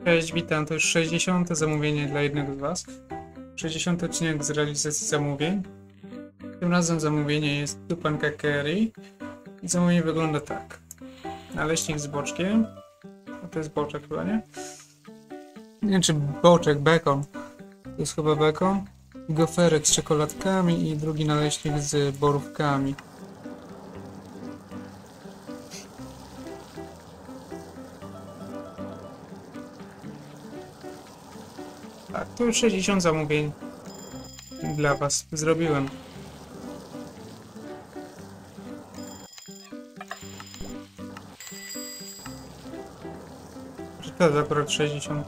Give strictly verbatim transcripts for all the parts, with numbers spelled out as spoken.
Cześć, witam. To już sześćdziesiąte zamówienie dla jednego z Was. sześćdziesiąty odcinek z realizacji zamówień. Tym razem zamówienie jest do Panka Curry. I zamówienie wygląda tak. Naleśnik z boczkiem. A to jest boczek chyba, nie? Nie wiem, czy boczek, bekon. To jest chyba bekon. Goferek z czekoladkami i drugi naleśnik z borówkami. Tak, to już sześćdziesiąt zamówień dla Was zrobiłem. Że to jest akurat sześćdziesiąt.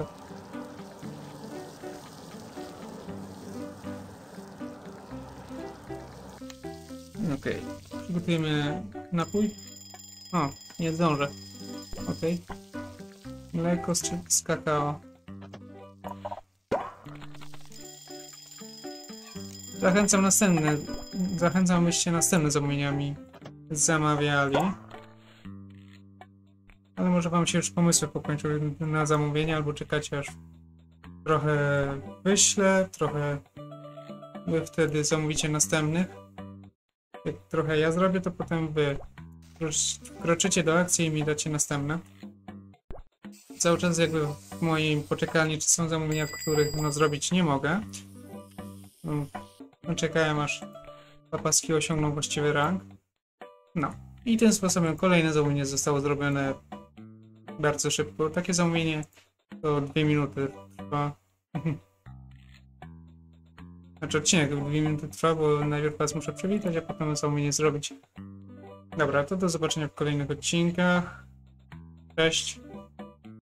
Okej, okay. Przygotujemy napój. O, nie zdążę. Okej. Okay. Mleko z, z kakao. Zachęcam następne, zachęcam byście następne zamówieniami zamawiali. Ale może Wam się już pomysły pokończyły na zamówienie, albo czekacie aż trochę wyślę, trochę Wy wtedy zamówicie następnych. Jak trochę ja zrobię, to potem Wy wkroczycie do akcji i mi dacie następne. Cały czas jakby w mojej poczekalni czy są zamówienia, których no zrobić nie mogę. Czekałem, aż papaski osiągną właściwy rang. No. I tym sposobem kolejne zamówienie zostało zrobione bardzo szybko. Takie zamówienie to dwie minuty trwa. Znaczy odcinek dwie minuty trwa, bo najpierw Was muszę przywitać, a potem zamówienie zrobić. Dobra, to do zobaczenia w kolejnych odcinkach. Cześć.